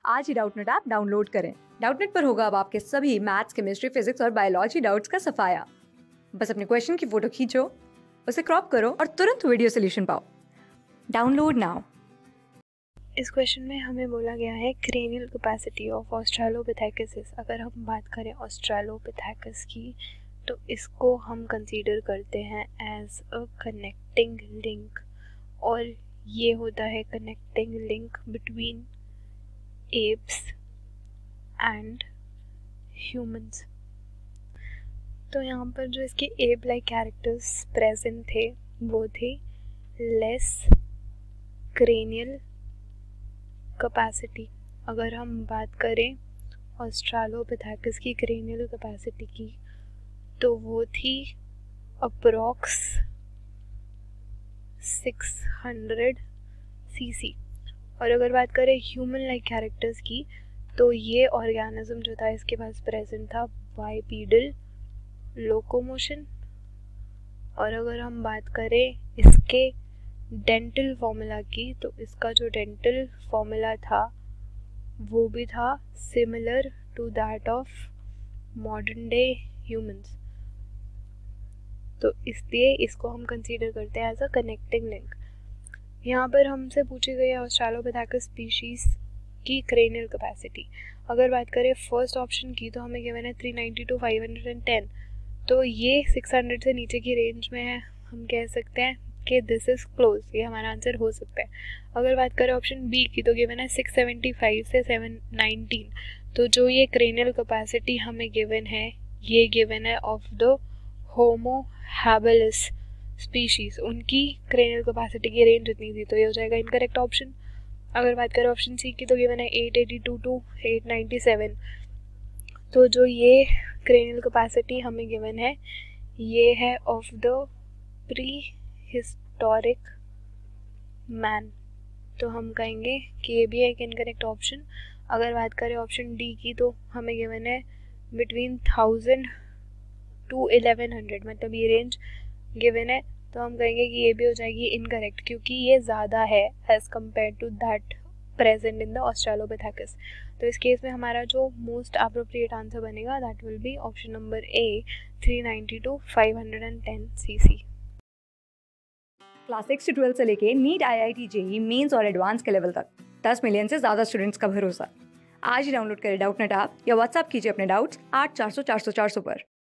आज ही Doubtnut app download करें। डाउटनेट पर होगा अब आपके सभी मैथ्स, केमिस्ट्री, फिजिक्स और बायोलॉजी डाउट्स का सफाया। बस अपने क्वेश्चन की फोटो खींचो, उसे क्रॉप करो और तुरंत वीडियो सोल्यूशन पाओ। Download now. इस क्वेश्चन में हमें बोला गया है क्रेनियल कैपेसिटी ऑफ ऑस्ट्रेलोपिथेकस। अगर हम बात करें ऑस्ट्रेलोपिथेकस की तो इसको हम कंसीडर करते हैं एज अ कनेक्टिंग लिंक, और ये होता है connecting link between apps and humans. तो यहाँ पर जो इसके एप लाइक कैरेक्टर्स प्रेजेंट थे वो थे लेस क्रेनियल कैपेसिटी। अगर हम बात करें ऑस्ट्रेलोपिथेकस की क्रेनियल कैपेसिटी की तो वो थी अप्रॉक्स 600 सीसी। और अगर बात करें ह्यूमन लाइक कैरेक्टर्स की तो ये ऑर्गेनिज्म जो था इसके पास प्रेजेंट था बाइपीडल लोकोमोशन। और अगर हम बात करें इसके डेंटल फॉर्मूला की तो इसका जो डेंटल फॉर्मूला था वो भी था similar to that of modern day humans. तो इसलिए इसको हम कंसीडर करते हैं एज अ कनेक्टिंग लिंक। यहाँ पर हमसे पूछी गई है ऑस्ट्रेलोपिथेकस स्पीशीज की क्रेनियल कैपेसिटी। अगर बात करें फर्स्ट ऑप्शन की तो हमें गिवन है 390 to 510, तो ये 600 से नीचे की रेंज में है। हम कह सकते हैं कि दिस इज क्लोज, ये हमारा आंसर हो सकता है। अगर बात करें ऑप्शन बी की तो गिवन है 675 से 719, तो जो ये क्रेनियल कैपेसिटी हमें गिवन है ये गिवन है of the Homo habilis species, उनकी क्रेनियल कैपेसिटी की रेंज इतनी थी, तो ये हो जाएगा इनकरेक्ट ऑप्शन। अगर बात करें ऑप्शन सी की तो गिवन है 882 to 897, तो जो ये क्रेनियल कैपेसिटी हमें गिवन है ये है of the prehistoric man, तो हम कहेंगे कि ये भी है एक इनकरेक्ट ऑप्शन। अगर बात करें ऑप्शन डी की तो हमें गिवन है बिटवीन 1000 to 1100, मतलब ये रेंज गिवन है, तो हम कहेंगे कि ये भी हो जाएगी इनकरेक्ट क्योंकि ये ज़्यादा है as compare to that present in the Australopithecus. तो इस केस में हमारा जो मोस्ट अप्रोप्रिएट आंसर बनेगा that will be option number A 390 to 510 cc. Class 6 से 12 से लेके नीट, IIT, JEE मेंस और एडवांस के लेवल तक 10 मिलियन से ज़्यादा स्टूडेंट्स का भरोसा। आज ही डाउनलोड करें डाउटनेट ऐप या व्हाट्सएप कीजिए अपने डाउट्स 8400 400 400 पर।